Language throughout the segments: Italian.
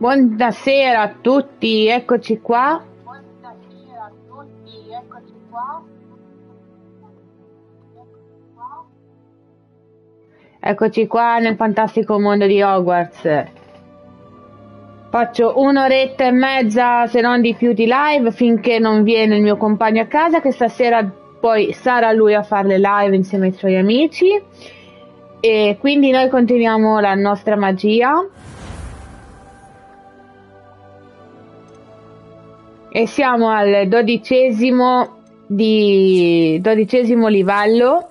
Buonasera a tutti, eccoci qua. Eccoci qua nel fantastico mondo di Hogwarts. Faccio un'oretta e mezza, se non di più, di live finché non viene il mio compagno a casa, che stasera poi sarà lui a fare le live insieme ai suoi amici. E quindi noi continuiamo la nostra magia. E siamo al 12° livello.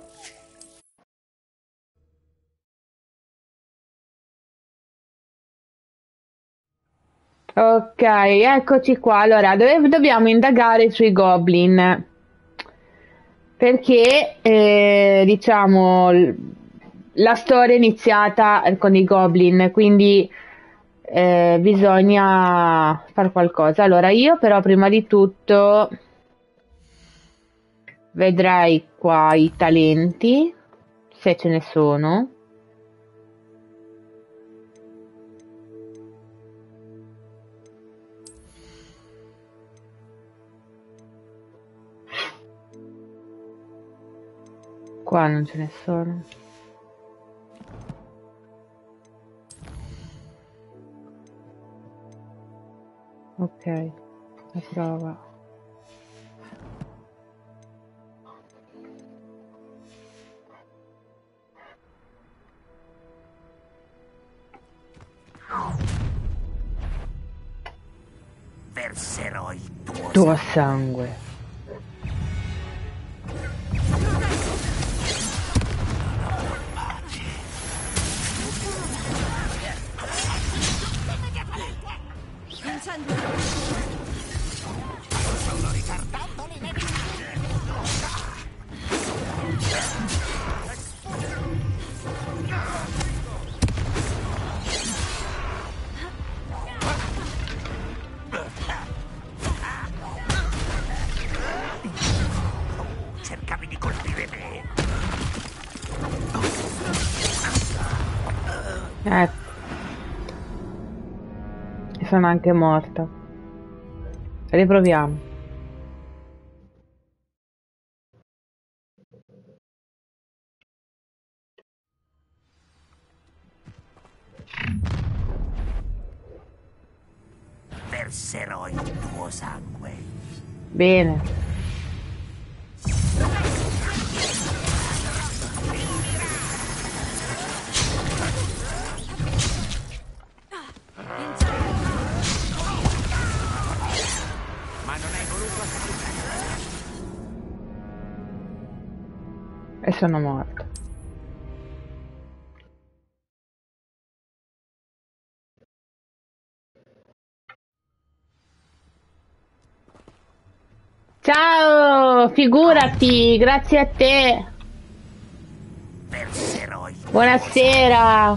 Ok, eccoci qua. Allora, dobbiamo indagare sui goblin. Perché, diciamo, la storia è iniziata con i goblin, quindi bisogna fare qualcosa. Allora, io però prima di tutto vedrei qua i talenti, se ce ne sono. Qua non ce ne sono. Ok, la prova. Verserò il Tuo sangue. Sono ritardando le nemiche. Cercavi di colpire me. Ecco. E sono anche morta. Riproviamo. Verserò il tuo sangue. Bene. Ma non hai voluto ascoltare. E sono morta. Ciao, figurati, grazie a te. Verserò il tuo Buonasera.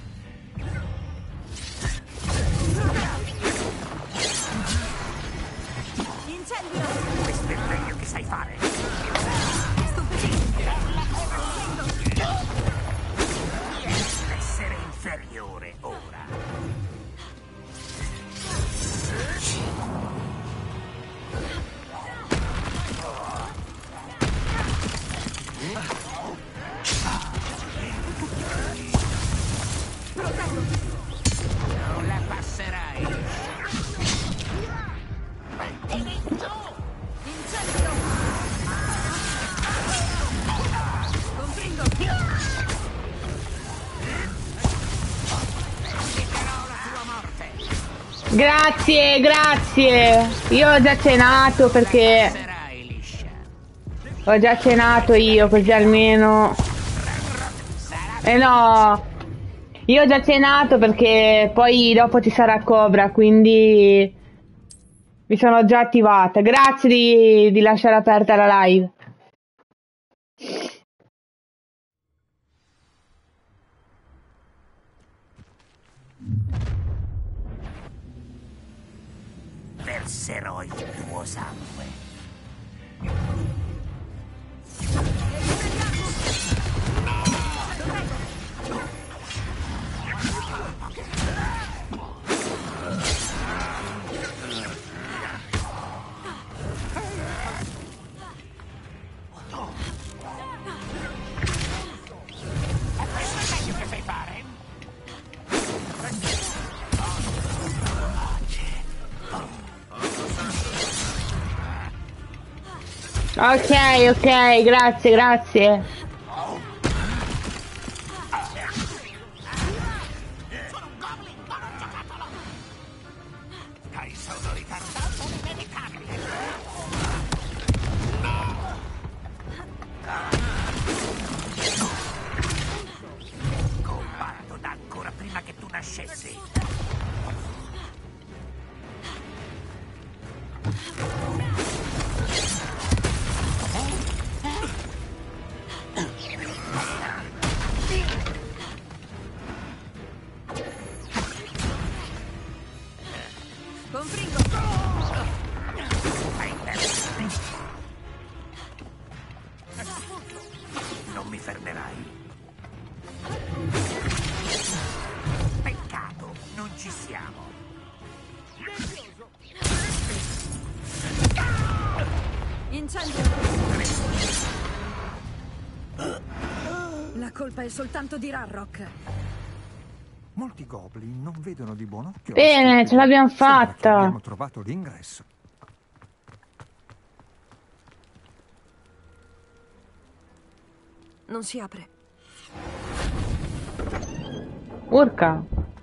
Questo è il meglio che sai fare. Essere inferiore ora. Non la passerai. Grazie, grazie. Io ho già cenato perché Passerai liscia. ho già cenato io, così almeno. No, io ho già cenato perché poi dopo ci sarà Cobra, quindi mi sono già attivata. Grazie di lasciare aperta la live. Verserò il tuo sangue. Ok, ok, grazie, grazie. Hai solo ritardato l'inevitabile. Combatto da ancora prima che tu nascessi. Confringo. Fai bene. Non mi fermerai. Peccato, non ci siamo. Incendio. La colpa è soltanto di Ranrock. Molti goblin non vedono di buon occhio. Bene, ce l'abbiamo Sembra che fatta. abbiamo trovato l'ingresso. Non si apre. Urca.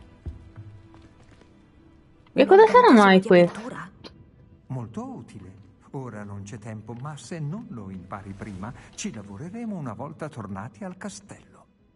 E cosa sarà mai questo? Apertura? Molto utile. Ora non c'è tempo, ma se non lo impari prima, ci lavoreremo una volta tornati al castello.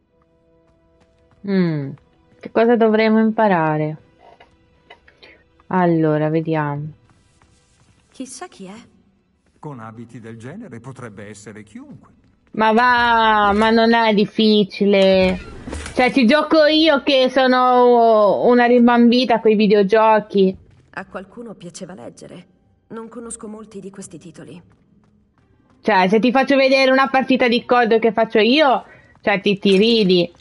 Che cosa dovremo imparare? Allora, vediamo. Chissà chi è. Con abiti del genere potrebbe essere chiunque. Ma va, ma non è difficile. Cioè, ci gioco io che sono una rimbambita coi videogiochi. A qualcuno piaceva leggere. Non conosco molti di questi titoli. Cioè, se ti faccio vedere una partita di COD che faccio io, cioè ti ridi.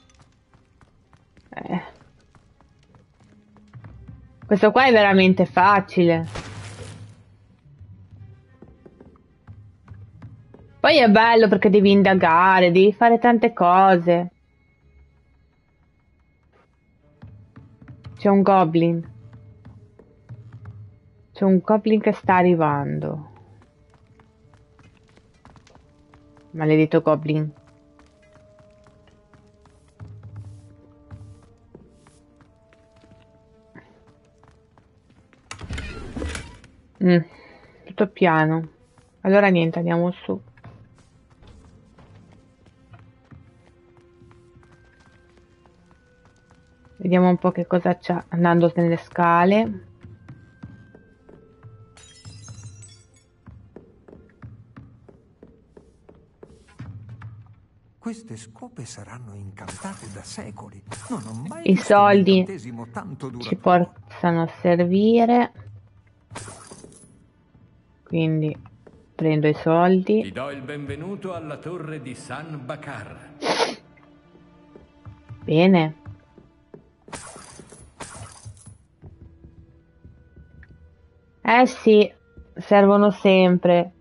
Questo qua è veramente facile. Poi è bello perché devi indagare, devi fare tante cose. C'è un goblin. C'è un goblin che sta arrivando. Maledetto goblin. Tutto piano. Allora niente, andiamo su. Vediamo un po' che cosa c'è andando nelle scale. Queste scope saranno incantate da secoli. Non ho mai I visto un soldi incantesimo tanto ci duraturo. possano servire. Quindi prendo i Ti soldi. do il benvenuto alla torre di San Bakar. Bene. Eh sì, servono sempre.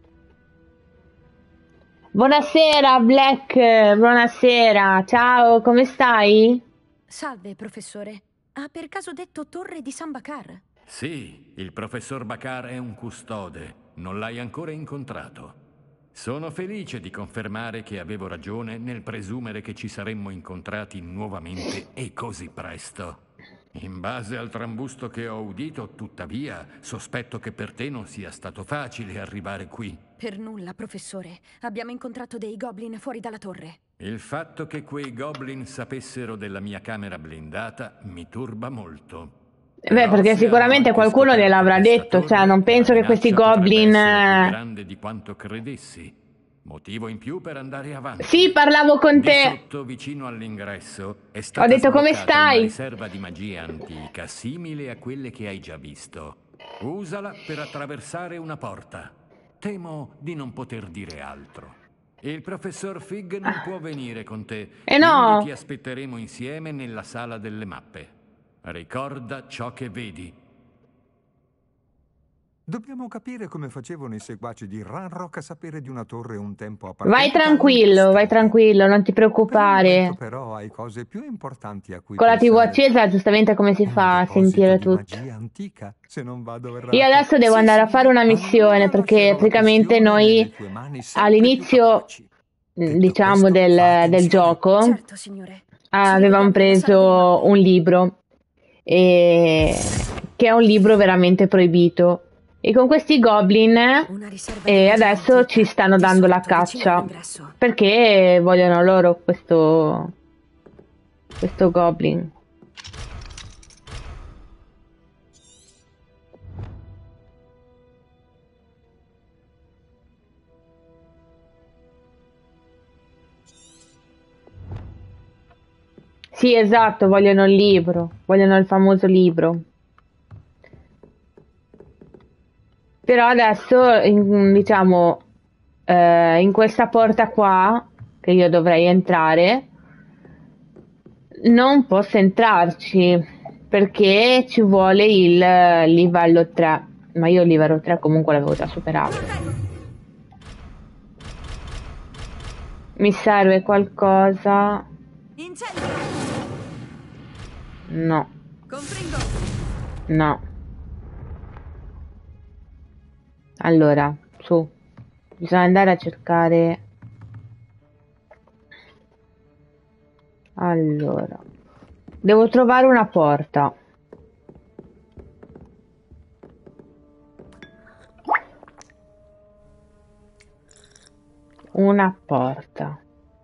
Buonasera Black, buonasera. Ciao, come stai? Salve, professore. Ha per caso detto Torre di San Bakar? Sì, il professor Bakar è un custode. Non l'hai ancora incontrato. Sono felice di confermare che avevo ragione nel presumere che ci saremmo incontrati nuovamente e così presto. In base al trambusto che ho udito, tuttavia, sospetto che per te non sia stato facile arrivare qui. Per nulla, professore. Abbiamo incontrato dei goblin fuori dalla torre. Il fatto che quei goblin sapessero della mia camera blindata mi turba molto. Beh, perché sicuramente qualcuno gliel'avrà detto, cioè non penso che questi goblin... più grande di quanto credessi. Motivo in più per andare avanti. Sì, parlavo con Di te. sotto, vicino all'ingresso, è stata Ho detto come sbloccata stai? una riserva di magia antica, simile a quelle che hai già visto. Usala per attraversare una porta. Temo di non poter dire altro. Il professor Fig non può venire con te. no. Quindi ti aspetteremo insieme nella sala delle mappe. Ricorda ciò che vedi. Dobbiamo capire come facevano i seguaci di Ranrock a sapere di una torre un tempo Vai appartenente tranquillo, non ti Per il momento, preoccupare. però, hai cose più importanti a cui Con la TV pensare. accesa, giustamente come si Un fa a deposito sentire di tutto? magia antica, se non vado errato. Io adesso devo Sì, andare a sì. fare una missione Allora perché lascerò la praticamente pressione nelle noi tue mani sempre più all'inizio, capaci. Detto diciamo, questo, fate del missione. gioco Certo, signore. Ci avevamo rivediamo nella sala delle preso mappe. un libro, che è un libro veramente proibito. E con questi goblin Una riserva di magia adesso antica, ci stanno di dando la sotto, vicino caccia all'ingresso. perché vogliono loro questo goblin. Sì, esatto, vogliono il libro, vogliono il famoso libro. Però adesso, diciamo, in questa porta qua, che io dovrei entrare, non posso entrarci, perché ci vuole il livello 3. Ma io il livello 3 comunque l'avevo già superato. Mi serve qualcosa? Incendio! No, Confringo! no. Allora, su. Bisogna andare a cercare... Allora, devo trovare una porta. Una porta.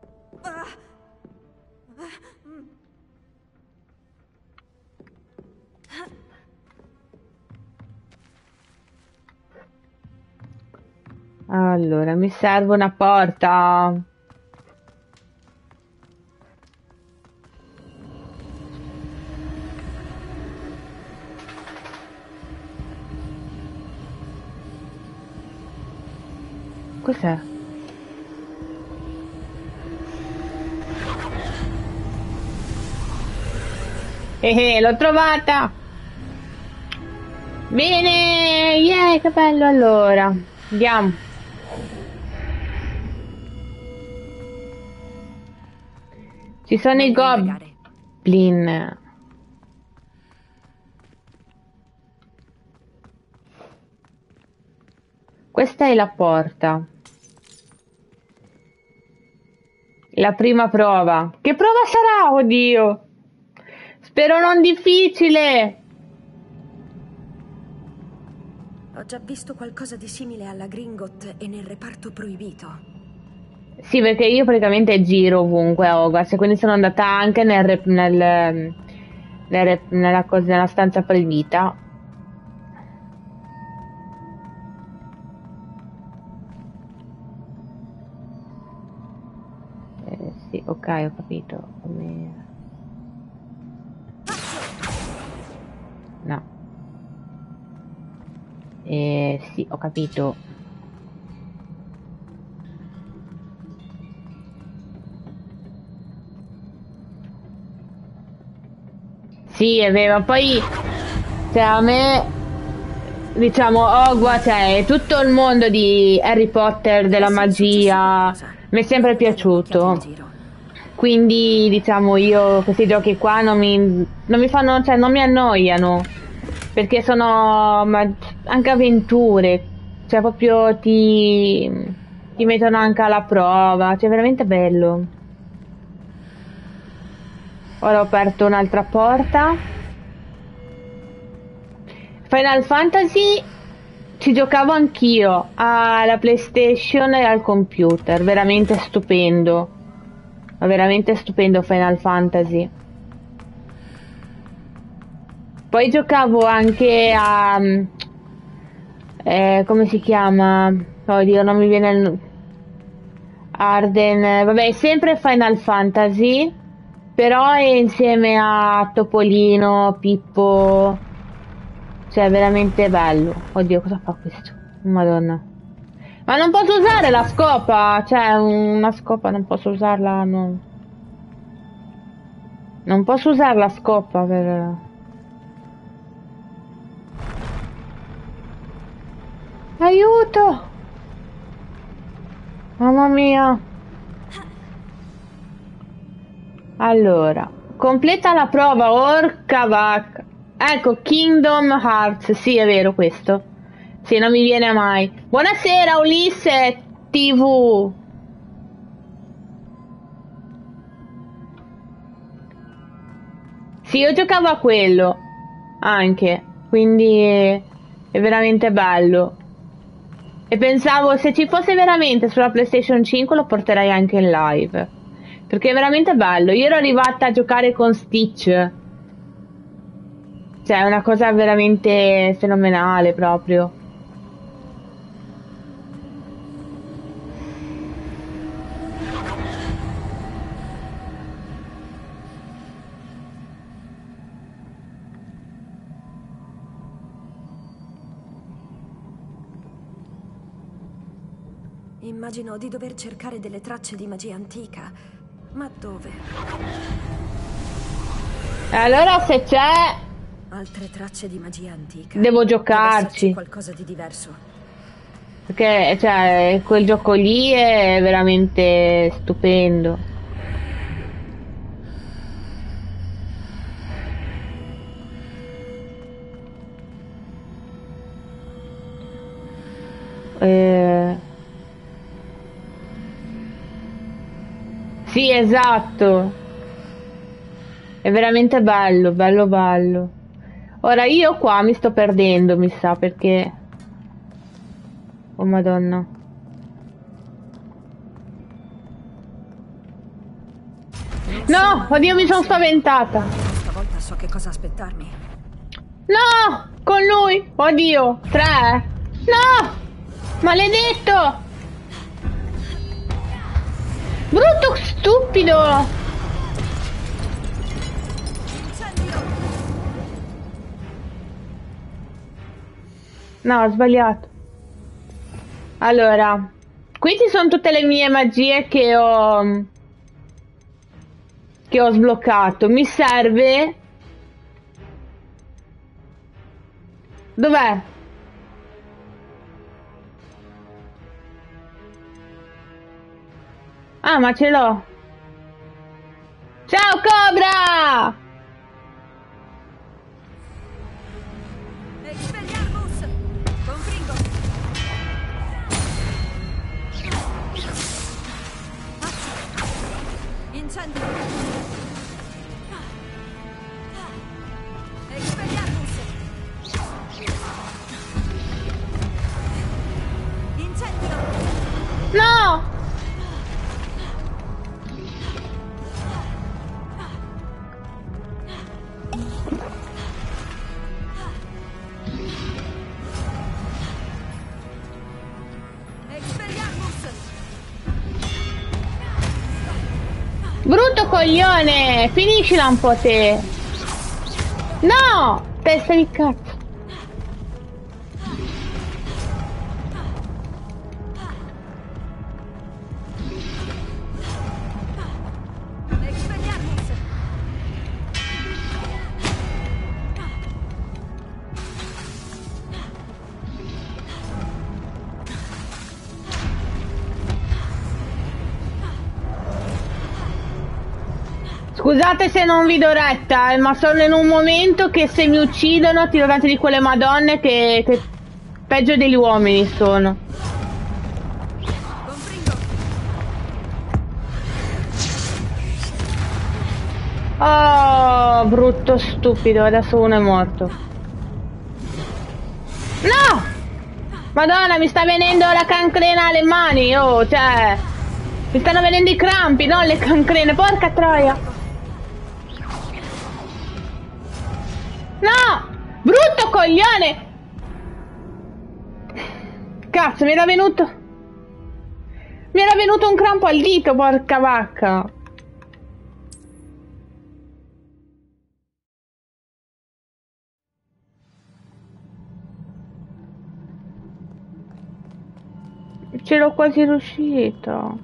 Allora, mi serve una porta. Cos'è? L'ho trovata! Bene! Yeah, che bello allora! Andiamo! Ci sono i Meglio indagare. goblin. Questa è la porta. La prima prova. Che prova sarà? Oddio! Spero non difficile! Ho già visto qualcosa di simile alla Gringot e nel reparto proibito. Sì, perché io praticamente giro ovunque a Hogwarts, quindi sono andata anche nella stanza proibita. Sì, ok, ho capito. No. Sì, ho capito. Sì, è vero, poi cioè, a me, diciamo, Hogwarts, cioè, tutto il mondo di Harry Potter, della Se successe magia, qualcosa, mi è sempre diamo un'occhiata in piaciuto. giro. Quindi, diciamo, io questi giochi qua non mi fanno, cioè, non mi annoiano, perché sono anche avventure, cioè, proprio ti mettono anche alla prova, cioè, veramente bello. Ora ho aperto un'altra porta. Final Fantasy ci giocavo anch'io alla PlayStation e al computer, veramente stupendo. Veramente stupendo Final Fantasy. Poi giocavo anche a come si chiama? Oddio, non mi viene il Arden, vabbè, sempre Final Fantasy, però è insieme a Topolino, Pippo, cioè veramente bello. Oddio, cosa fa questo? Madonna. Ma non posso usare la scopa, cioè una scopa non posso usarla, no. Non posso usare la scopa per... Aiuto! Mamma mia! Allora, completa la prova, orca vacca. Ecco, Kingdom Hearts, sì, è vero questo. Sì, non mi viene mai. Buonasera, Ulisse TV. Sì, io giocavo a quello anche, quindi è veramente bello. E pensavo, se ci fosse veramente sulla PlayStation 5 lo porterei anche in live. Perché è veramente bello. Io ero arrivata a giocare con Stitch. Cioè, è una cosa veramente fenomenale proprio. Immagino di dover cercare delle tracce di magia antica. Ma dove? Allora, se c'è, Altre tracce di magia antica. devo Deve esserci giocarci. qualcosa di diverso. Perché, cioè, quel gioco lì è veramente stupendo. Sì, esatto. È veramente bello, bello, bello. Ora io qua mi sto perdendo, mi sa, perché... Oh, Madonna. No, oddio, mi sono spaventata. Stavolta so che cosa aspettarmi. No, con lui. Oddio, 3. No, maledetto. Brutto stupido. No, ho sbagliato. Allora, qui ci sono tutte le mie magie che ho sbloccato. Mi serve... Dov'è? Ah, ma ce l'ho. Ciao, Cobra! Expelliarmus! Confringo! Incendio! Expelliarmus! Incendio! No! Expelliarmus! Brutto coglione! Finiscila un po' te! No! Testa di cazzo! Expelliarmus! Scusate se non vi do retta, ma sono in un momento che se mi uccidono tiro davanti di quelle madonne che peggio degli uomini sono. Confringo! Oh, brutto stupido, adesso uno è morto. No! Madonna, mi sta venendo la cancrena alle mani, oh, cioè... Mi stanno venendo i crampi, non le cancrene, porca troia! No! Brutto coglione! Cazzo, mi era venuto un crampo al dito, porca vacca! Ce l'ho quasi riuscita.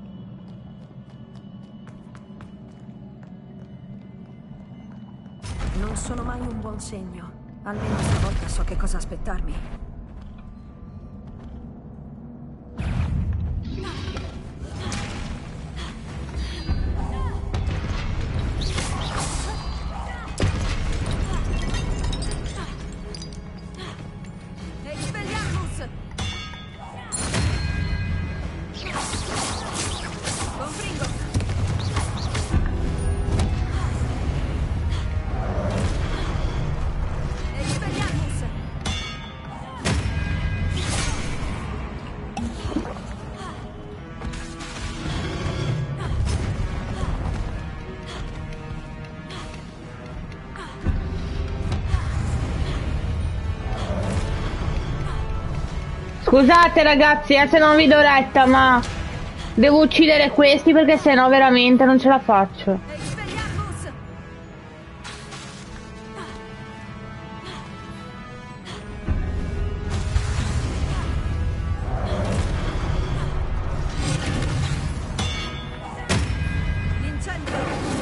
Non sono mai un buon segno. Almeno stavolta so che cosa aspettarmi. Scusate ragazzi, se non vi do retta, ma devo uccidere questi perché sennò veramente non ce la faccio. Expelliarmus! L'incendio!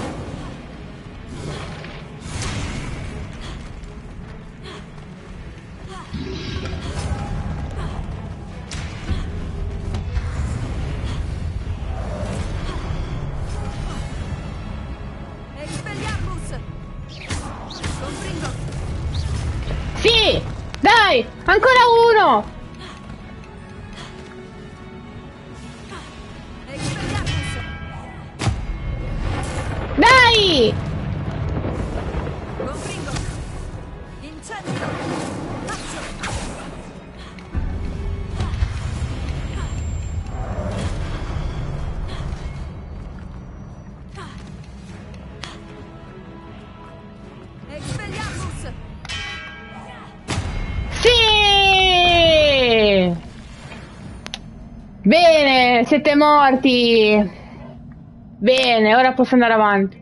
Expelliarmus! Compringo! Sì! Dai! Ancora uno! Expelliarmus! Dai! Compringo! Incendio! Faccio! Expelliarmus! Sì! Bene, siete morti. Bene, ora posso andare avanti.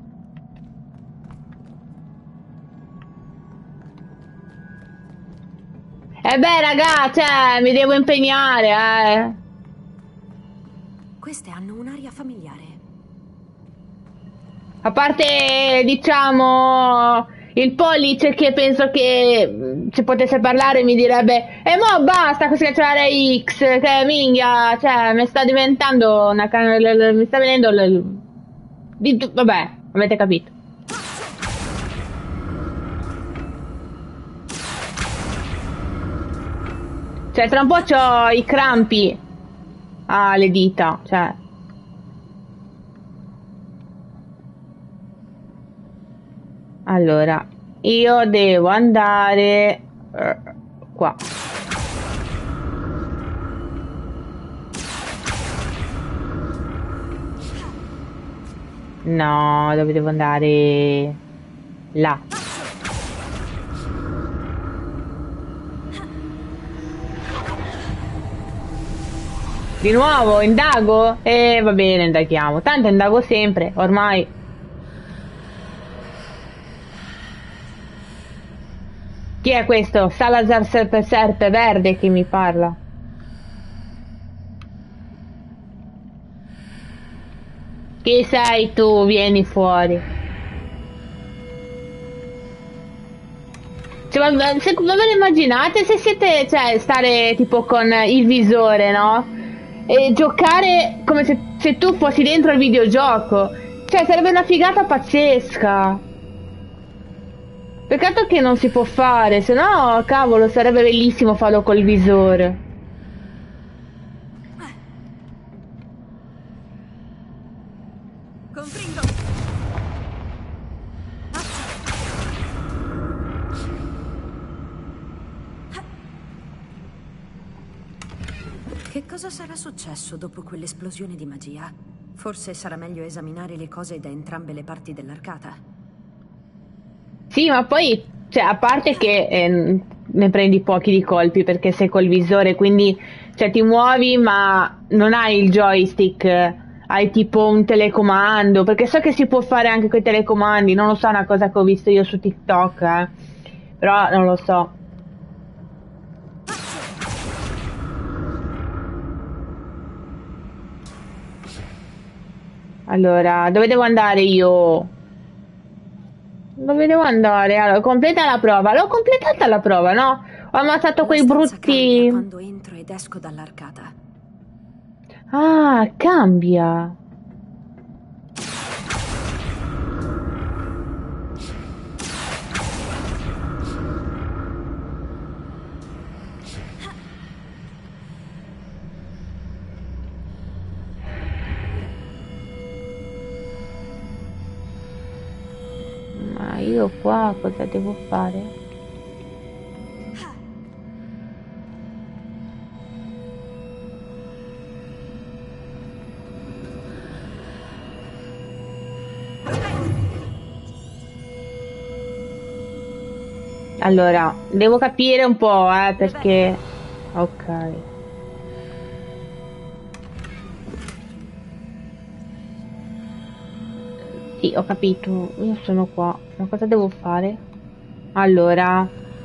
E beh, raga, cioè, mi devo impegnare, eh. Queste hanno un'aria familiare. A parte, diciamo, il pollice che penso che se potesse parlare mi direbbe mo basta così cacciare X, che minchia, cioè, mi sta diventando una mi sta venendo vabbè, avete capito. Cioè, tra un po' c'ho i crampi alle dita, cioè. Allora, io devo andare qua. No, dove devo andare? Là. Di nuovo, indago? Va bene, indaghiamo. Tanto indago sempre, ormai. Chi è questo? Salazar Serpe Verde che mi parla. Chi sei tu? Vieni fuori. Cioè, ma ve lo immaginate se siete, cioè, stare tipo con il visore, no? E giocare come se tu fossi dentro il videogioco. Cioè, sarebbe una figata pazzesca. Peccato che non si può fare, se no, cavolo, sarebbe bellissimo farlo col visore. Compringo! Che cosa sarà successo dopo quell'esplosione di magia? Forse sarà meglio esaminare le cose da entrambe le parti dell'arcata. Sì, ma poi, cioè, a parte che ne prendi pochi di colpi perché sei col visore, quindi, cioè, ti muovi ma non hai il joystick, hai tipo un telecomando, perché so che si può fare anche con i telecomandi, non lo so, è una cosa che ho visto io su TikTok, però non lo so. Allora, dove devo andare io? Dove devo andare? Allora, completa la prova. L'ho completata la prova, no? Ho ammazzato quei brutti... Quando entro ed esco dall'arcata. Ah, cambia. Ma io qua cosa devo fare? Allora, devo capire un po', perché... Ok. Sì, ho capito, io sono qua. Ma cosa devo fare? Allora,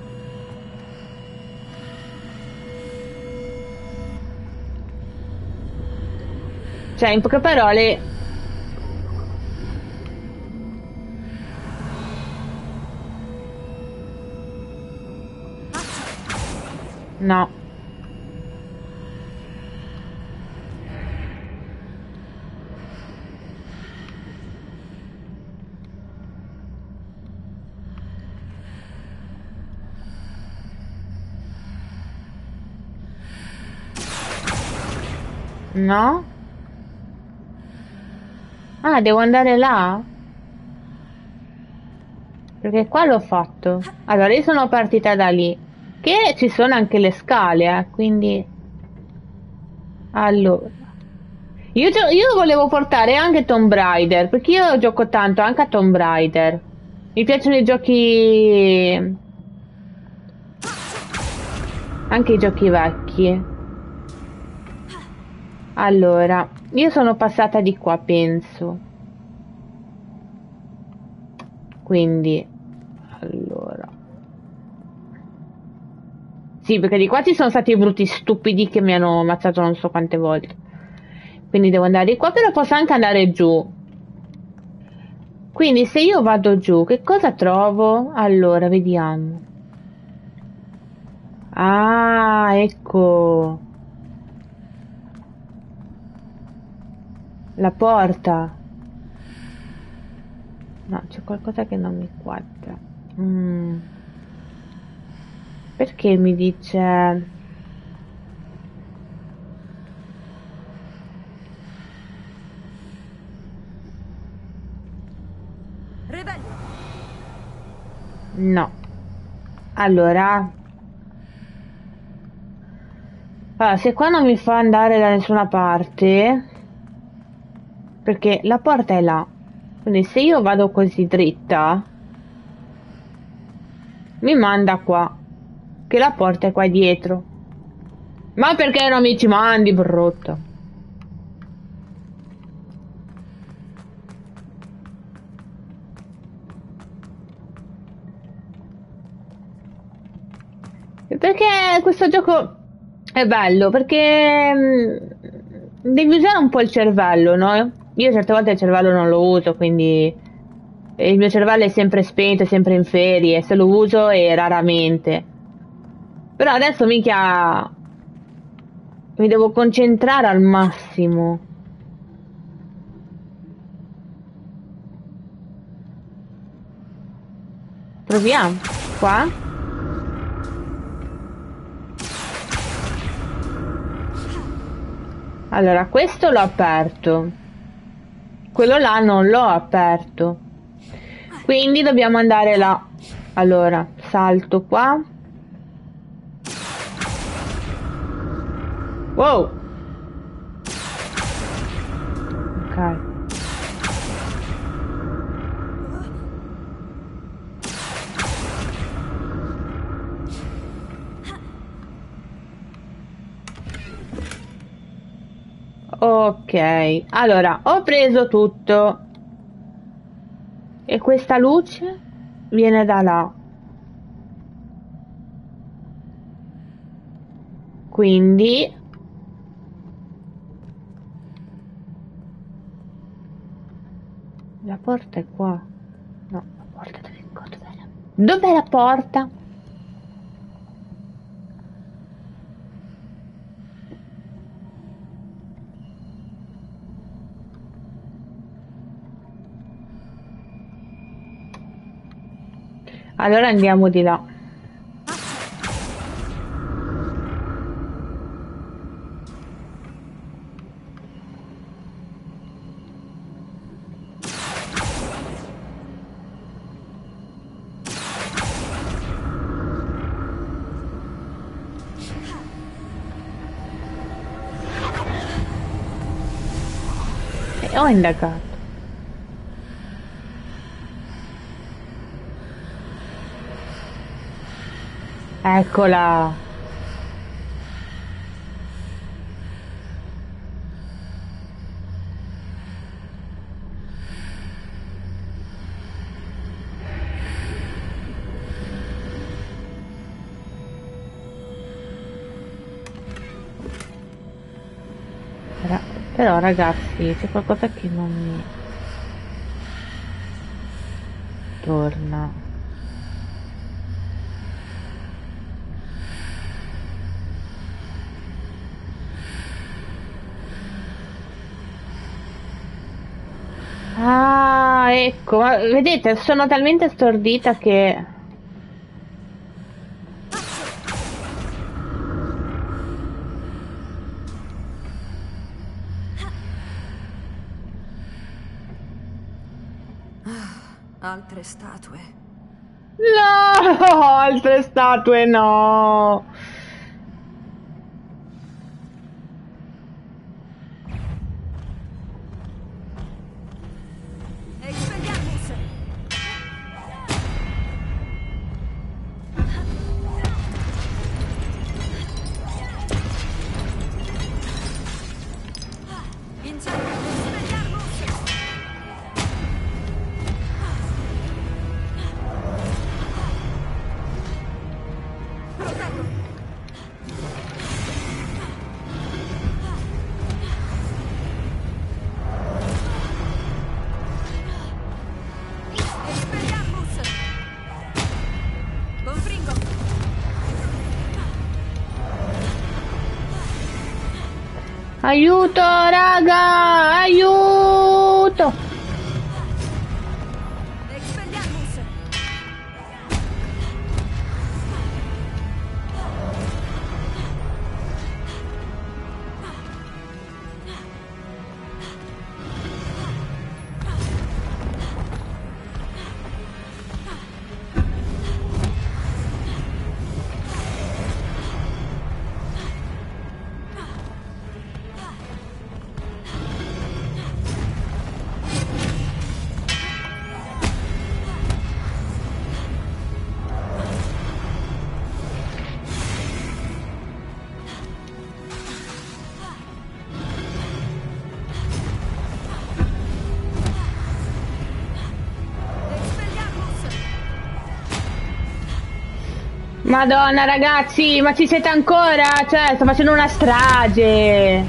cioè, in poche parole, no. No? Ah, devo andare là? Perché qua l'ho fatto. Allora, io sono partita da lì. Che ci sono anche le scale, quindi... Allora... io volevo portare anche Tomb Raider, perché io gioco tanto anche a Tomb Raider. Mi piacciono i giochi... Anche i giochi vecchi. Allora, io sono passata di qua, penso. Quindi... Allora... Sì, perché di qua ci sono stati i brutti stupidi che mi hanno ammazzato non so quante volte. Quindi devo andare di qua, però posso anche andare giù. Quindi se io vado giù, che cosa trovo? Allora, vediamo. Ah, ecco. La porta. No, c'è qualcosa che non mi quadra. Perché mi dice... No. Allora, se qua non mi fa andare da nessuna parte, perché la porta è là, quindi se io vado così dritta, mi manda qua, che la porta è qua dietro. Ma perché non mi ci mandi, brutto? Perché questo gioco è bello, perché devi usare un po' il cervello, no? Io certe volte il cervello non lo uso, quindi il mio cervello è sempre spento, è sempre in ferie, se lo uso è raramente. Però adesso mica mi devo concentrare al massimo. Proviamo. Qua? Allora, questo l'ho aperto. Quello là non l'ho aperto. Quindi dobbiamo andare là. Allora, salto qua. Wow. Ok. Ok, allora ho preso tutto e questa luce viene da là, quindi la porta è qua. No, la porta dov'è? Dov'è la porta? Allora andiamo di là. E ho indagato. Eccola. Però ragazzi, c'è qualcosa che non mi torna. Ah, ecco, ma vedete, sono talmente stordita che... Altre statue. No, altre statue no. Expelliarmus! Incendio! Expelliarmus! Proteggo! Expelliarmus! Confringo! Aiuto, raga, aiuto. Expelliarmus! Expelliarmus! Madonna ragazzi, ma ci siete ancora? Cioè, sto facendo una strage.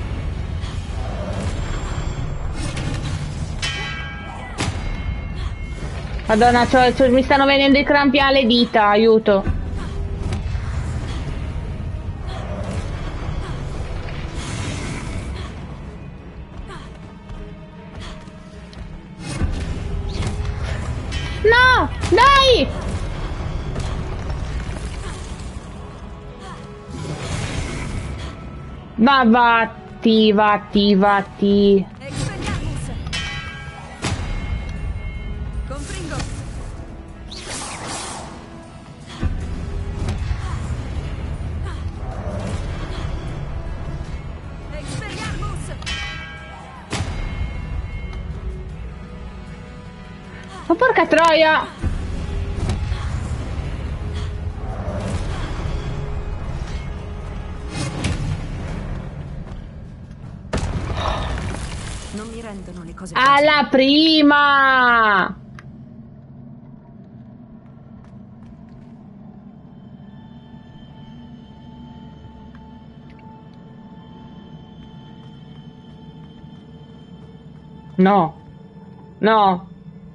Madonna, mi stanno venendo i crampi alle dita, aiuto. No, dai! Ma vatti, vatti, vatti. Expelliarmus! Confringo! Expelliarmus! Ma porca troia! Non mi rendono le cose Alla prima! No. No.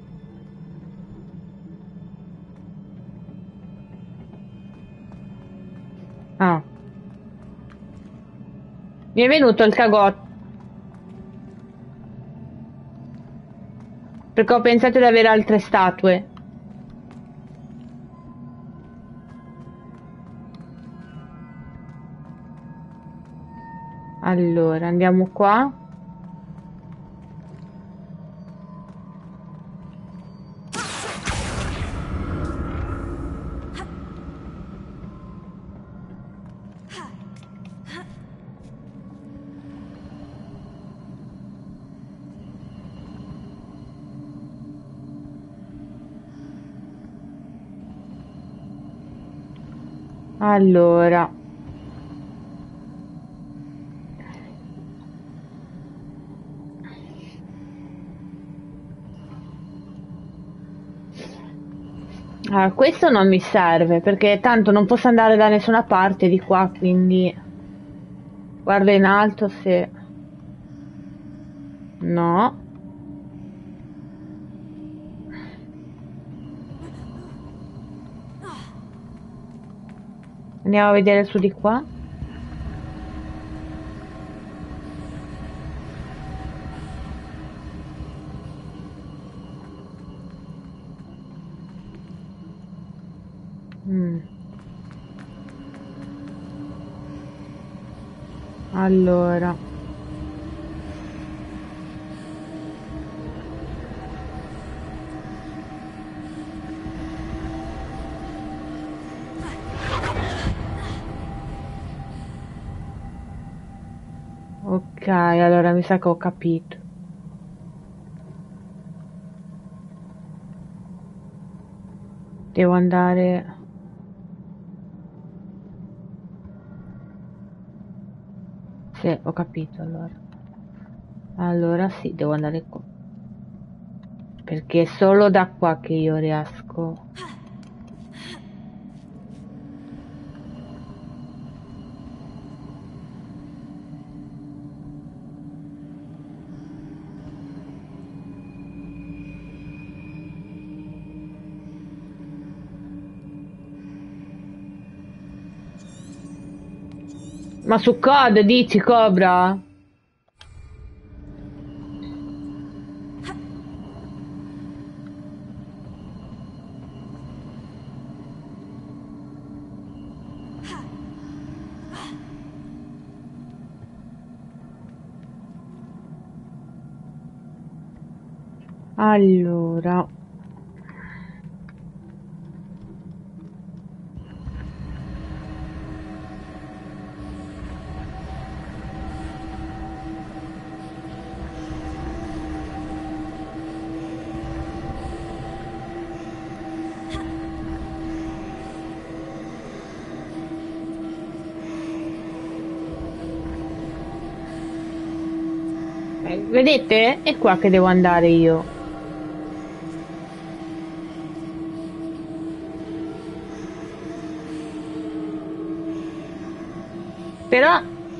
Ah. Mi è venuto il cagotto. Perché ho pensato di avere altre statue. Allora, andiamo qua. Allora. Ah, questo non mi serve perché tanto non posso andare da nessuna parte di qua, quindi guardo in alto se... No. Andiamo a vedere su di qua. Allora. Ok, allora mi sa che ho capito. Devo andare... Sì, ho capito allora. Allora sì, devo andare qua. Perché è solo da qua che io riesco. Ma su COD dici, Cobra? Allora. Vedete? È qua che devo andare io. Però...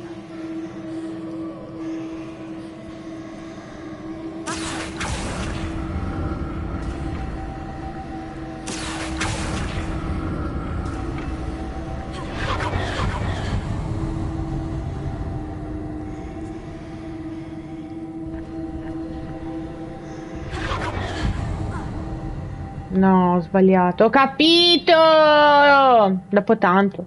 No, ho sbagliato. Ho capito! Dopo tanto.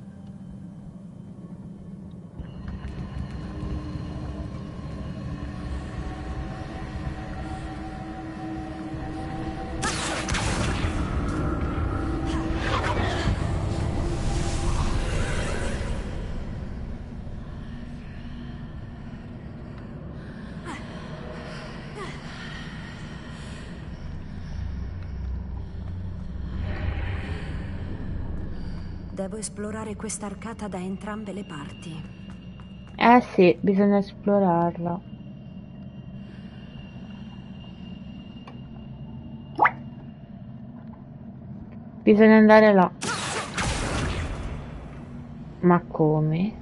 Devo esplorare questa arcata da entrambe le parti. Eh sì, bisogna esplorarla. Bisogna andare là. Ma come?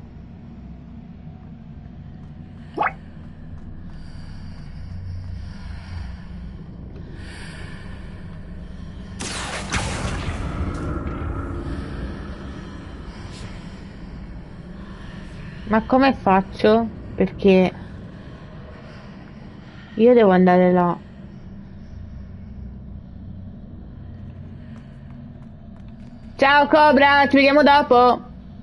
Ma come faccio? Perché io devo andare là. Ciao Cobra, ci vediamo dopo.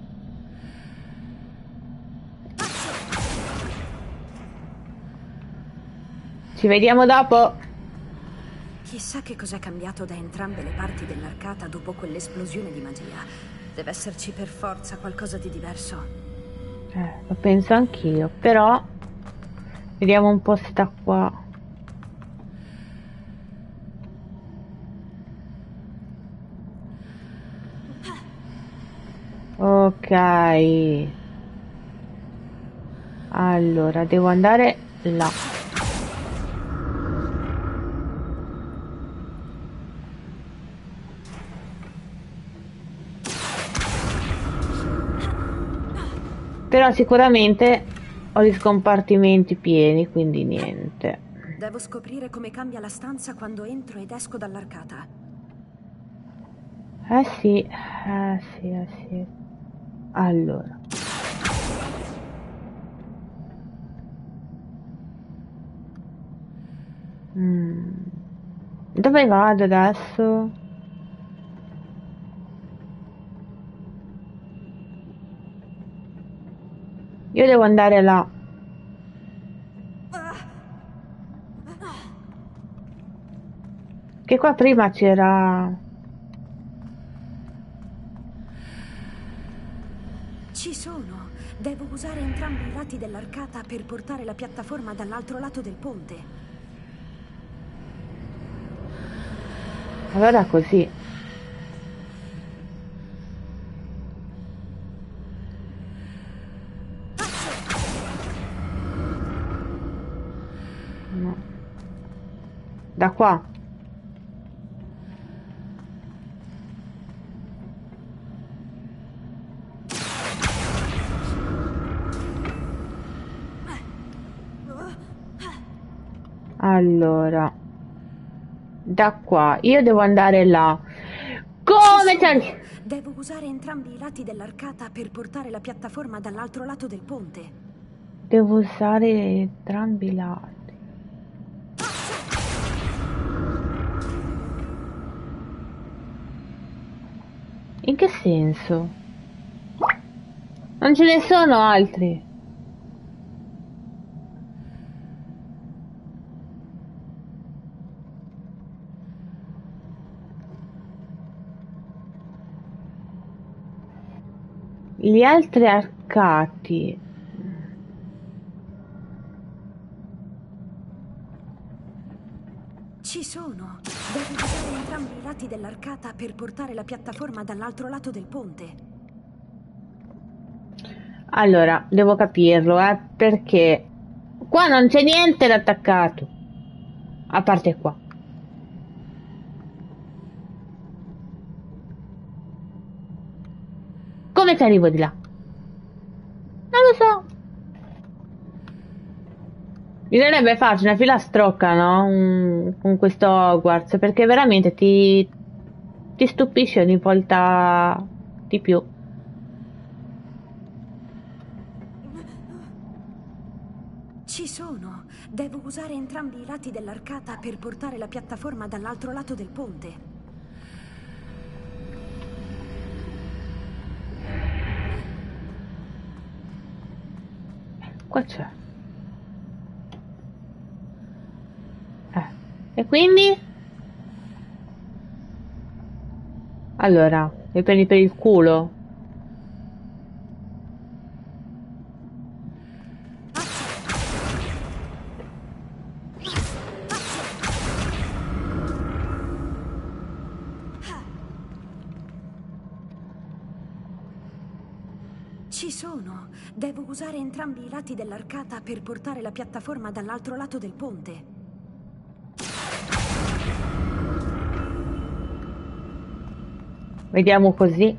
Ci vediamo dopo. Chissà che cos'è cambiato da entrambe le parti dell'arcata dopo quell'esplosione di magia. Deve esserci per forza qualcosa di diverso. Lo penso anch'io, però vediamo un po' se sta qua. Ok. Allora, devo andare là. Però sicuramente Ho gli scompartimenti pieni, quindi niente. Devo scoprire come cambia la stanza quando entro ed esco dall'arcata. Sì, sì. Allora. Dove vado adesso? Io devo andare là. Che qua prima c'era... Ci sono! Devo usare entrambi i lati dell'arcata per portare la piattaforma dall'altro lato del ponte. Allora così. No. Da qua. Allora, da qua io devo andare là. Come c'è? Devo usare entrambi i lati dell'arcata per portare la piattaforma dall'altro lato del ponte. Devo usare entrambi i lati. In che senso? Non ce ne sono altri. Gli altri arcati. Ci sono! Devo usare entrambi i lati dell'arcata per portare la piattaforma dall'altro lato del ponte. Allora, devo capirlo, perché qua non c'è niente d'attaccato. A parte qua. Come ci arrivo di là? Non lo so. Bisognerebbe farci una filastrocca, no? Con questo Hogwarts, perché veramente ti stupisce ogni volta di più. Ci sono! Devo usare entrambi i lati dell'arcata per portare la piattaforma dall'altro lato del ponte. Qua c'è. E quindi? Allora, mi prendi per il culo? Ci sono! Devo usare entrambi i lati dell'arcata per portare la piattaforma dall'altro lato del ponte. Vediamo così.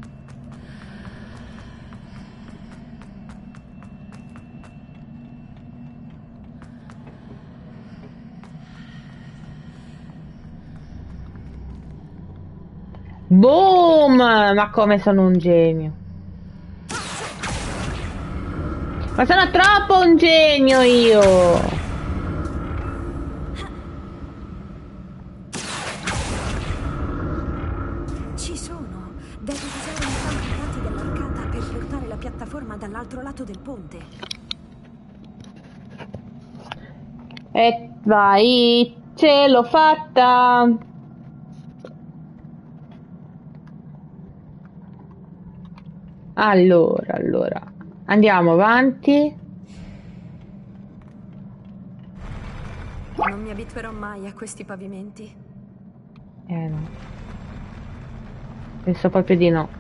Boom! Ma come sono un genio. Ma sono troppo un genio io! Ci sono! Devo usare entrambi i lati dell'arcata per portare la piattaforma dall'altro lato del ponte. E vai, ce l'ho fatta! Allora. Andiamo avanti. Non mi abituerò mai a questi pavimenti. No. Penso proprio di no.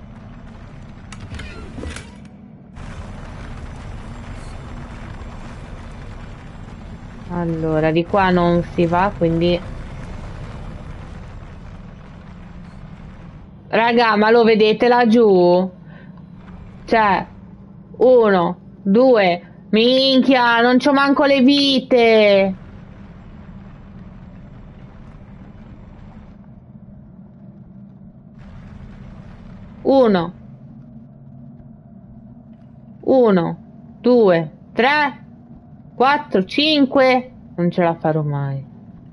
Allora, di qua non si va, quindi... Raga, ma lo vedete laggiù? Cioè... 1, 2, Minchia, non c'ho manco le vite. Uno, 2, 3, 4, 5. Non ce la farò mai.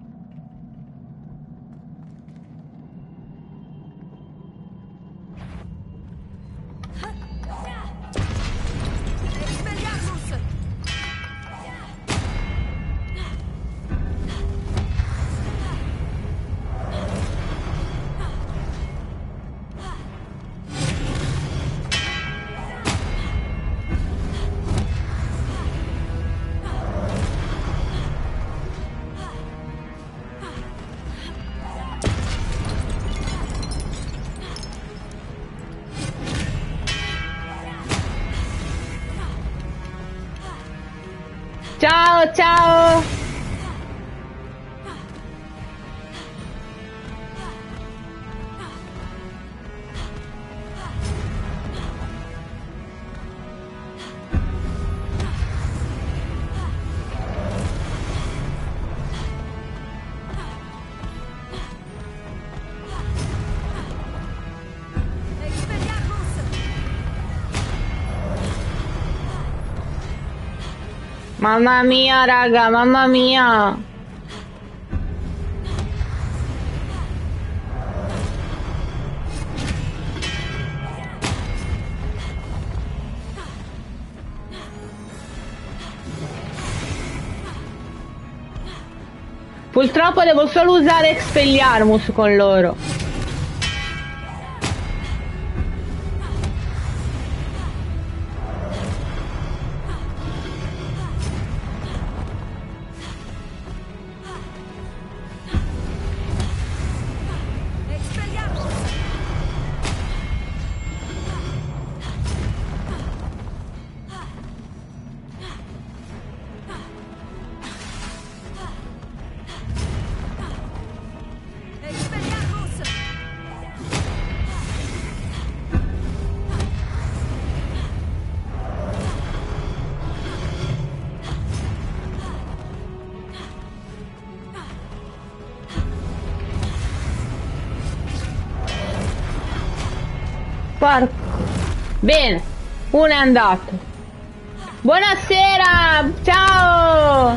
Ciao, ciao! Mamma mia, raga, mamma mia! Purtroppo devo solo usare Expelliarmus con loro. Porco. Bene, uno è andato. Buonasera, ciao.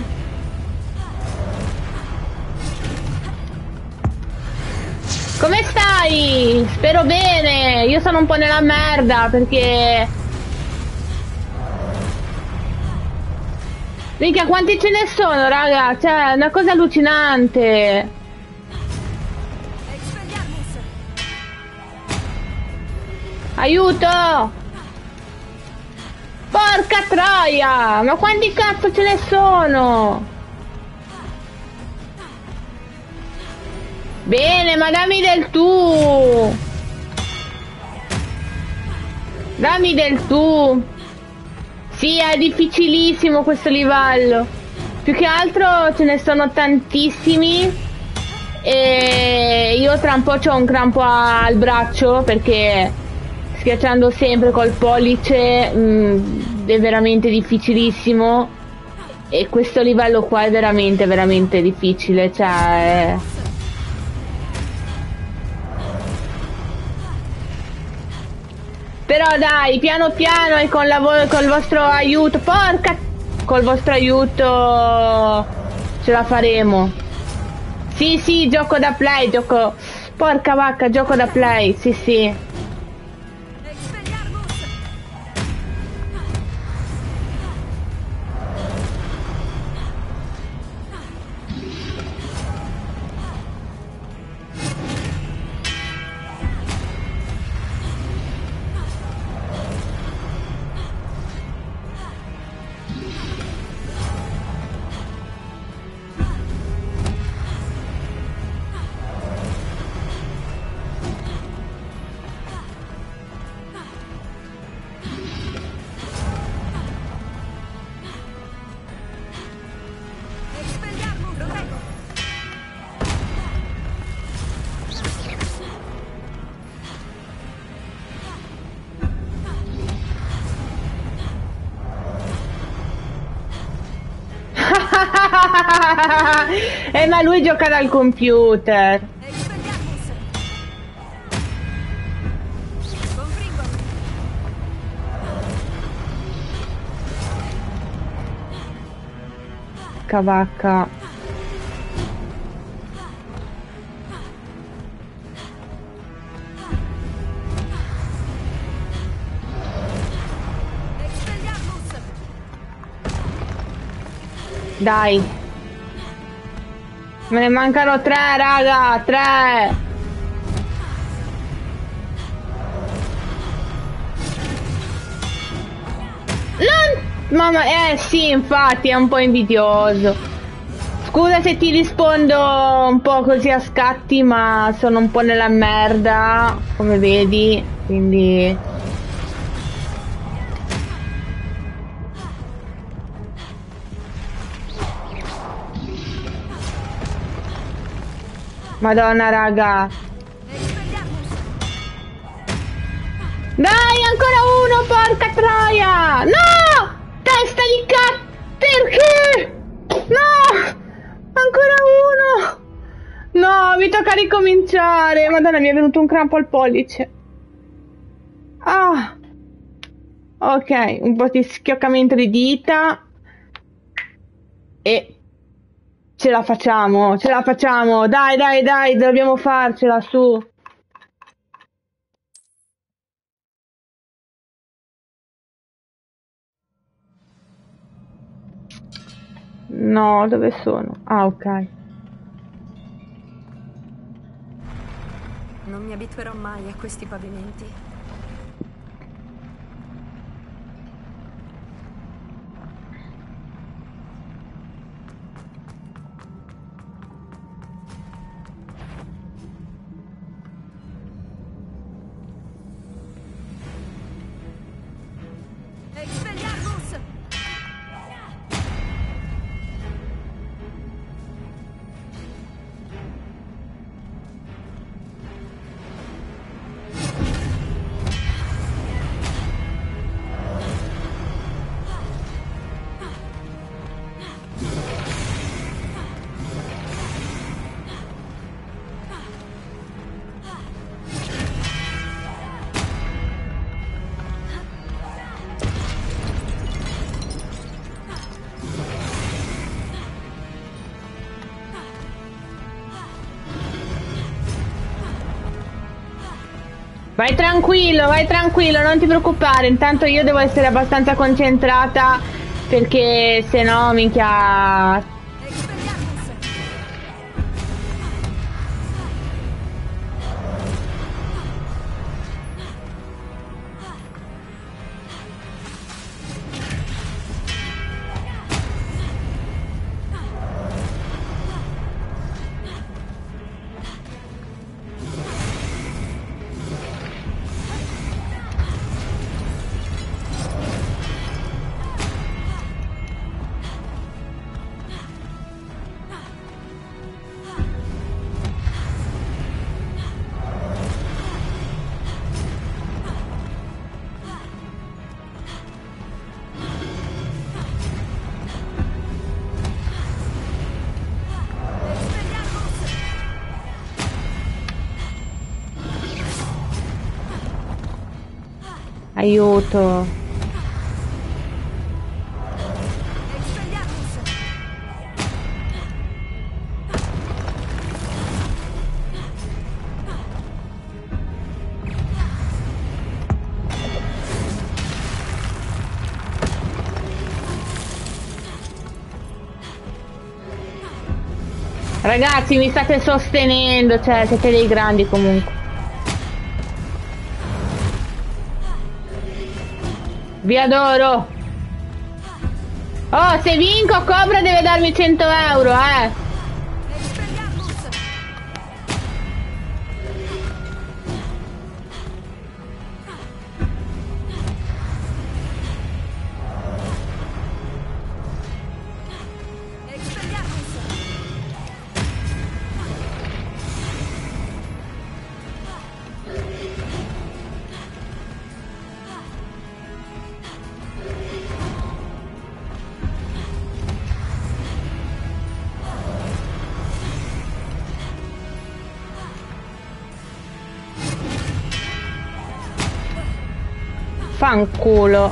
Come stai? Spero bene. Io sono un po' nella merda perché... Minchia, quanti ce ne sono, raga? Cioè, è una cosa allucinante. Aiuto! Porca troia! Ma quanti cazzo ce ne sono? Bene, ma dammi del tu! Dammi del tu! Sì, è difficilissimo questo livello. Più che altro ce ne sono tantissimi. E io tra un po' c'ho un crampo al braccio perché... Schiacciando sempre col pollice è veramente difficilissimo e questo livello qua è veramente veramente difficile, cioè però dai, piano piano e col vostro aiuto, col vostro aiuto ce la faremo. Sì, gioco da play, porca vacca, gioco da play, sì. Ma lui gioca dal computer. Expelliarmus! Confringo! Cavacca. Expelliarmus! Dai. Me ne mancano 3, raga, 3. Non... Mamma, sì, infatti è un po' invidioso. Scusa se ti rispondo un po' così a scatti, ma sono un po' nella merda, come vedi, quindi... Madonna, raga. Expelliarmus! Dai, ancora uno, porca troia! No! Testa di cazzo! Perché? No! Ancora uno! No, mi tocca ricominciare. Madonna, mi è venuto un crampo al pollice. Ah! Ok, un po' di schioccamento di dita. E... ce la facciamo, ce la facciamo. Dai, dai, dai, dobbiamo farcela, su. No, dove sono? Ah, ok. Non mi abituerò mai a questi pavimenti. Expelliarmus! Vai tranquillo, non ti preoccupare. Intanto io devo essere abbastanza concentrata perché se no, minchia. Expelliarmus! Aiuto. Expelliarmus! Ragazzi, mi state sostenendo, cioè siete dei grandi comunque. Vi adoro. Oh, se vinco Cobra deve darmi 100 euro, Expelliarmus! Expelliarmus! Fanculo.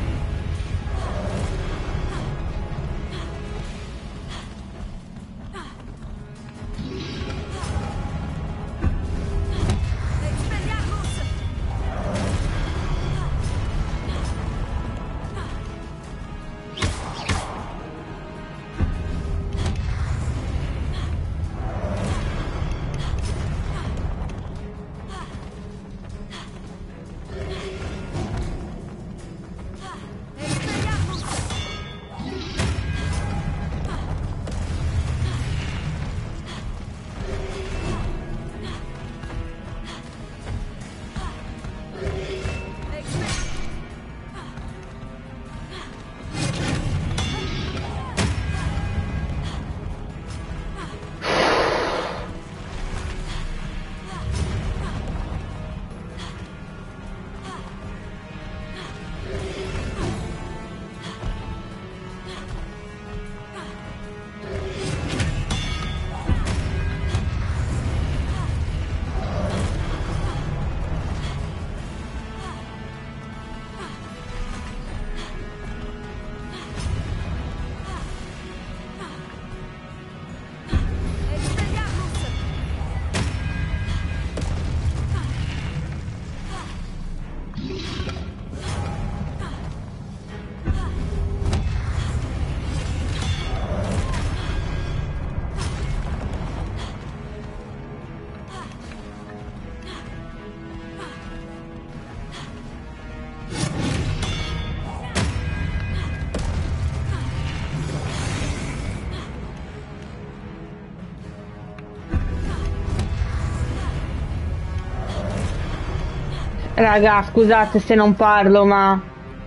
Raga, scusate se non parlo, ma...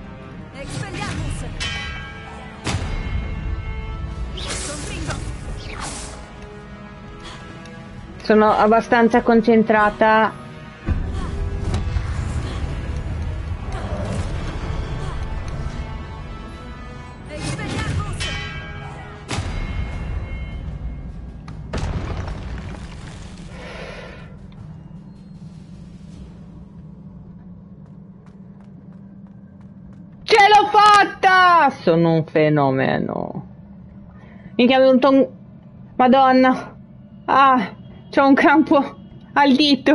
sono abbastanza concentrata. Sono un fenomeno. Minchia, è venuto un... Madonna. Ah, c'ho un crampo al dito.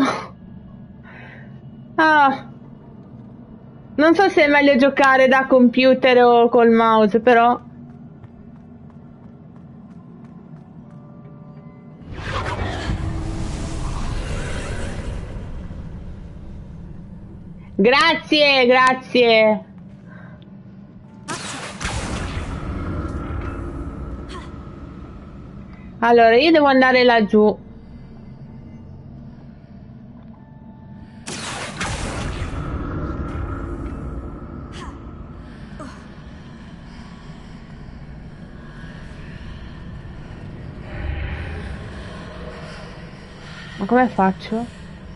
Ah. Non so se è meglio giocare da computer o col mouse, però... Grazie, grazie. Allora, io devo andare laggiù. Ma come faccio?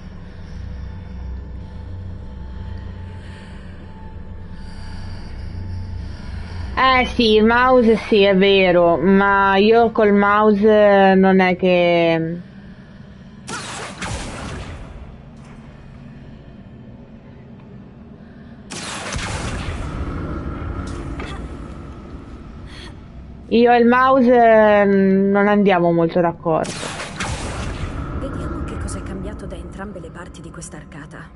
Sì, il mouse sì, è vero, ma io col mouse non è che... Io e il mouse non andiamo molto d'accordo. Vediamo che cosa è cambiato da entrambe le parti di questa arcata.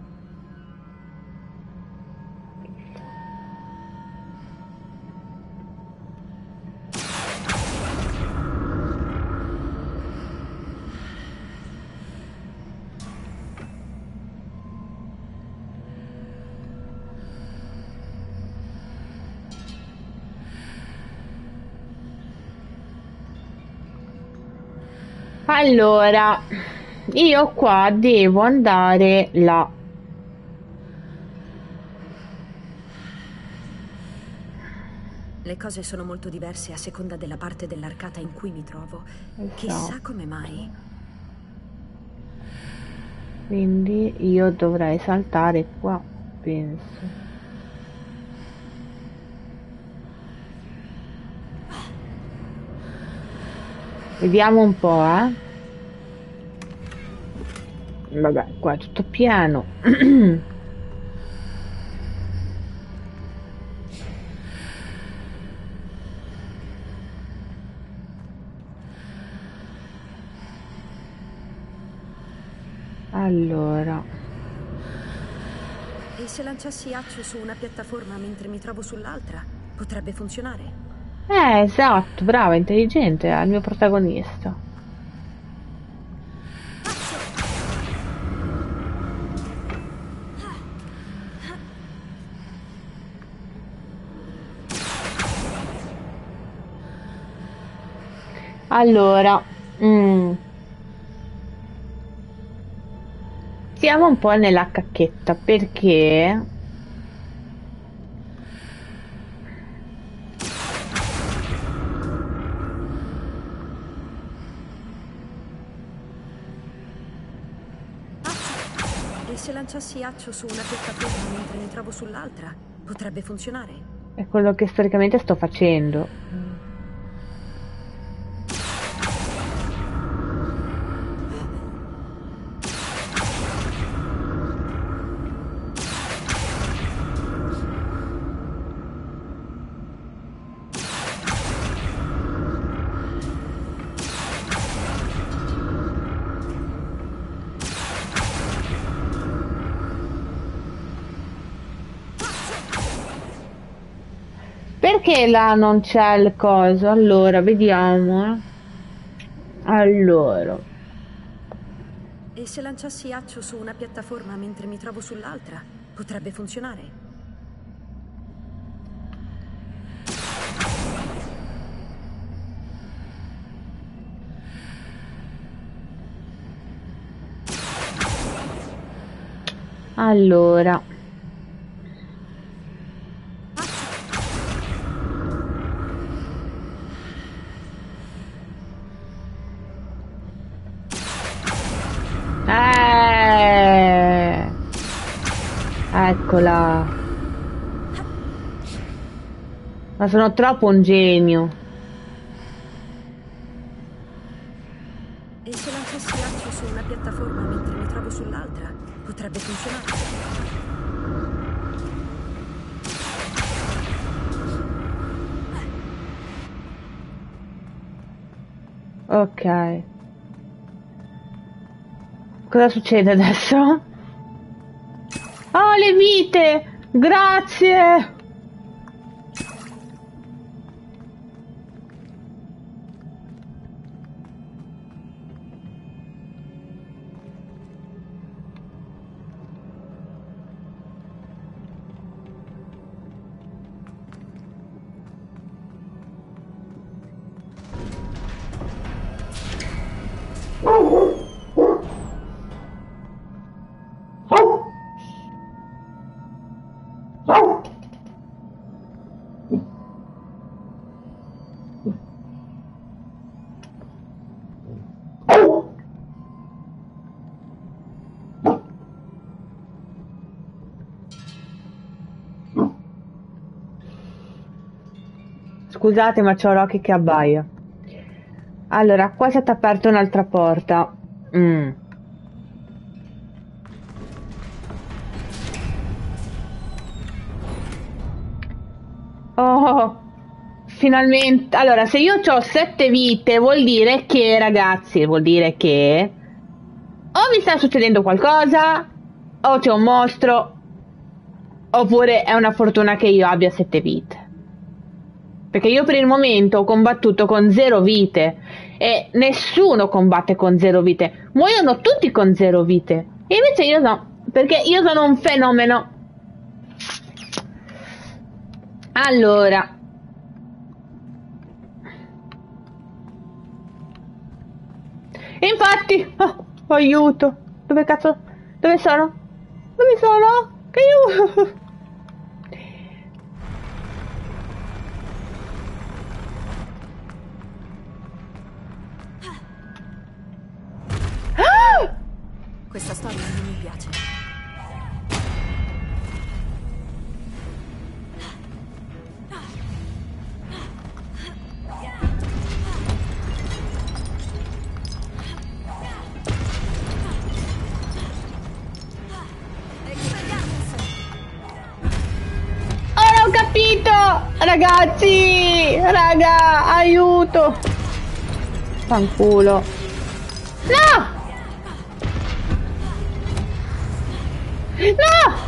Allora, io qua devo andare là. Le cose sono molto diverse a seconda della parte dell'arcata in cui mi trovo. Chissà come mai. Quindi io dovrei saltare qua, penso. Vediamo un po', Vabbè, qua è tutto pieno. Allora, E se lanciassi Accio su una piattaforma mentre mi trovo sull'altra? Potrebbe funzionare. esatto, brava, intelligente, è il mio protagonista. Allora, siamo un po' nella cacchetta perché E se lanciassi Accio su una piattaforma mentre mi trovo sull'altra? Potrebbe funzionare. è quello che storicamente sto facendo. Perché là non c'è il coso? Allora, vediamo. Allora, E se lanciassi Accio su una piattaforma mentre mi trovo sull'altra? Potrebbe funzionare. allora. Eccola. Ma sono troppo un genio. E se lanciassi Accio su una piattaforma mentre mi trovo sull'altra? Potrebbe funzionare. Ok. Cosa succede adesso? Oh, le vite! Grazie! Scusate, ma c'ho Rocky che abbaia. Allora, qua è stata aperta un'altra porta. Oh, finalmente. Allora, se io ho 7 vite, vuol dire che, ragazzi, vuol dire che o mi sta succedendo qualcosa, o c'è un mostro, oppure è una fortuna che io abbia 7 vite. Perché io per il momento ho combattuto con 0 vite e nessuno combatte con 0 vite. Muoiono tutti con 0 vite. E invece io no, perché io sono un fenomeno. Allora. Infatti, aiuto. Dove cazzo? Dove sono? Dove sono? Che io... Questa storia non mi piace. Ora ho capito! Ragazzi! Raga, aiuto! Fanculo. No! No!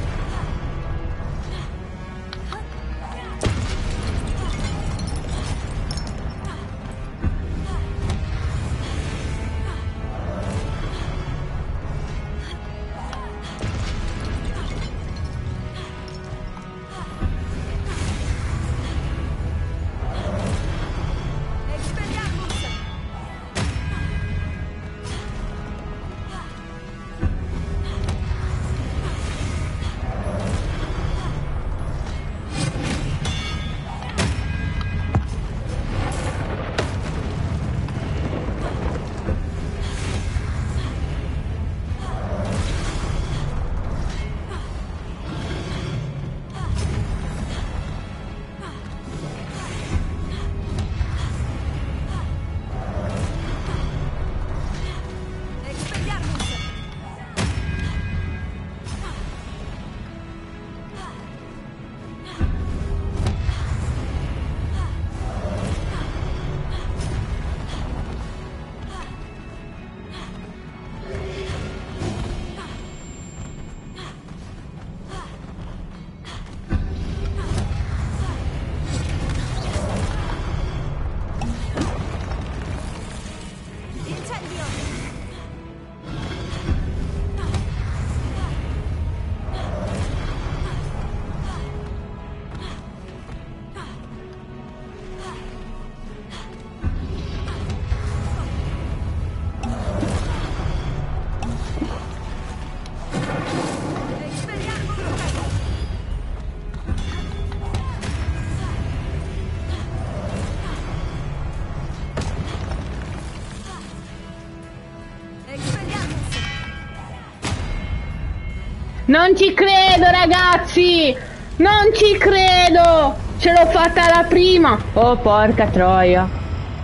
Non ci credo, ragazzi! Non ci credo! Ce l'ho fatta la prima! Oh, porca troia!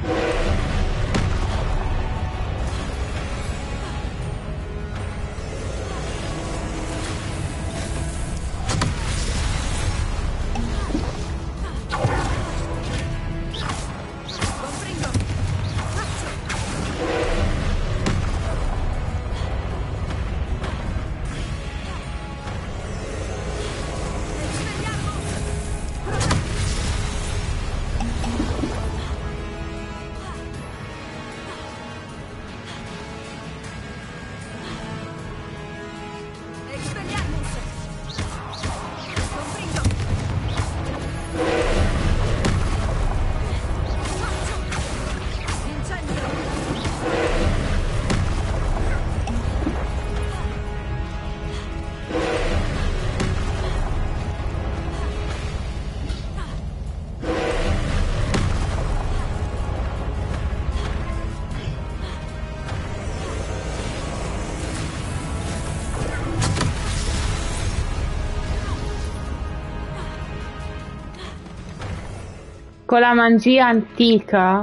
Con la magia antica?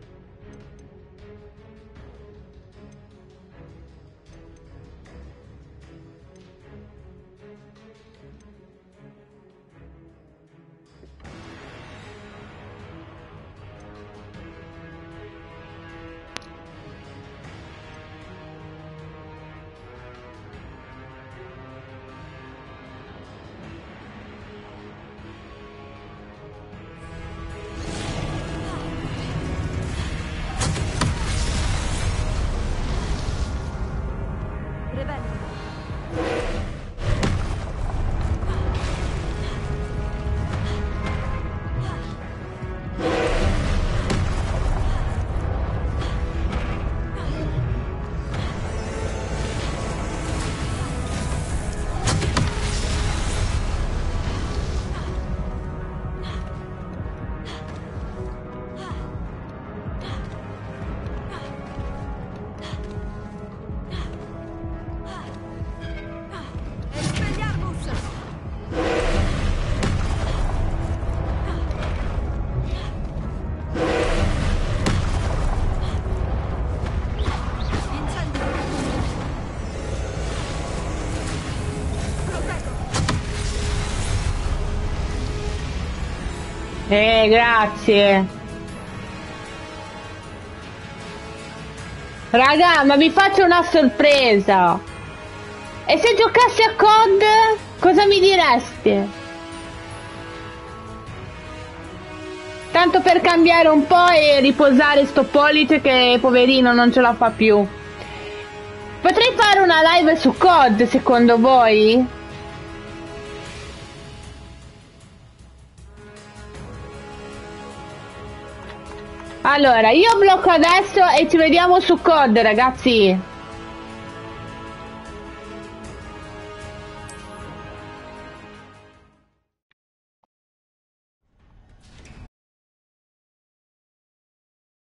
Grazie. Raga, ma vi faccio una sorpresa. E se giocassi a COD, cosa mi diresti? Tanto per cambiare un po' e riposare sto pollice che poverino non ce la fa più. Potrei fare una live su COD, secondo voi? Allora, io blocco adesso e ci vediamo su COD, ragazzi.